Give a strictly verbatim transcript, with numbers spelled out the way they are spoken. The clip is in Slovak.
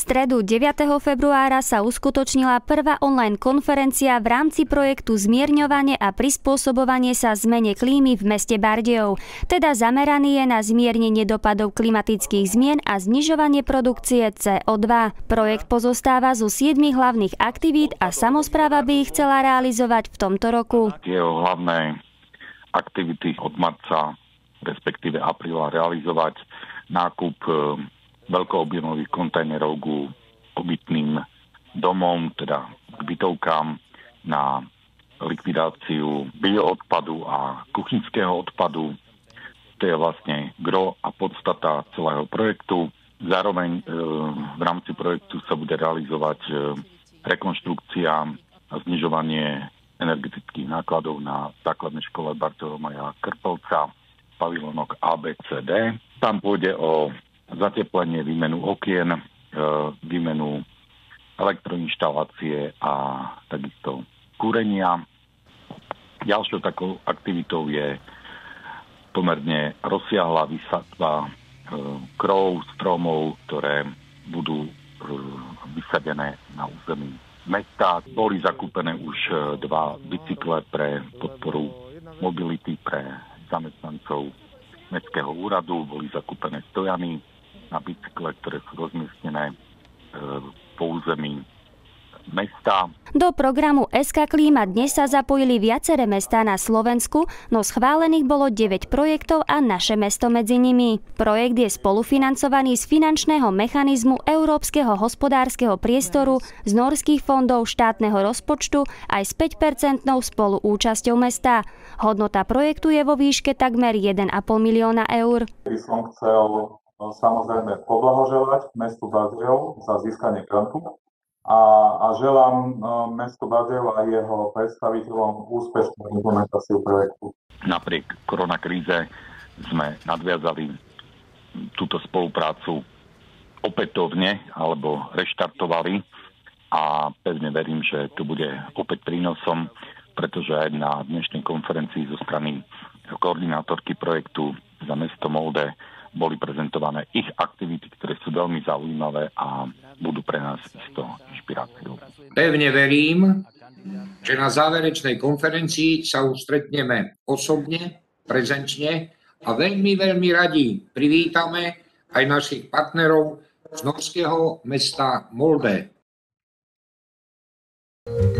stredu deviateho februára sa uskutočnila prvá online konferencia v rámci projektu Zmierňovanie a prispôsobovanie sa zmene klímy v meste Bardejov. Teda zameraný je na zmiernenie dopadov klimatických zmien a znižovanie produkcie cé o dva. Projekt pozostáva zo siedmich hlavných aktivít a samospráva by ich chcela realizovať v tomto roku. Jeho hlavné aktivity od marca, respektíve apríla realizovať nákup veľkoobjemových kontajnerov ku obytným domom, teda k bytovkám, na likvidáciu bioodpadu a kuchynského odpadu. To je vlastne gro a podstata celého projektu. Zároveň e, v rámci projektu sa bude realizovať e, rekonštrukcia a znižovanie energetických nákladov na základnej škole Bartolomea Maja Krpelca, pavilónok á bé cé dé. Tam pôjde o zateplenie, výmenu okien, e, výmenu elektroinštalácie a takisto kúrenia. Ďalšou takou aktivitou je pomerne rozsiahla výsadba e, krov, stromov, ktoré budú e, vysadené na území mesta. Boli zakúpené už dva bicykle pre podporu mobility pre zamestnancov mestského úradu, boli zakúpené stojany na bicykle, ktoré sú rozmiestnené e, po území mesta. Do programu es ká Klíma dnes sa zapojili viaceré mestá na Slovensku, no schválených bolo deväť projektov a naše mesto medzi nimi. Projekt je spolufinancovaný z finančného mechanizmu Európskeho hospodárskeho priestoru, z norských fondov štátneho rozpočtu aj s päťpercentnou spoluúčasťou mesta. Hodnota projektu je vo výške takmer jeden a pol milióna eur. Som chcel samozrejme poblahoželať mestu Bardejov za získanie grantu a, a želám mestu Bardejov a jeho predstaviteľom úspešnú implementáciu projektu. Napriek koronakríze sme nadviazali túto spoluprácu opätovne alebo reštartovali a pevne verím, že to bude opäť prínosom, pretože aj na dnešnej konferencii zo strany koordinátorky projektu za mesto Molde boli prezentované ich aktivity, ktoré sú veľmi zaujímavé a budú pre nás isto inšpiráciou. Pevne verím, že na záverečnej konferencii sa už stretneme osobne, prezenčne a veľmi, veľmi radi privítame aj našich partnerov z norského mesta Molde.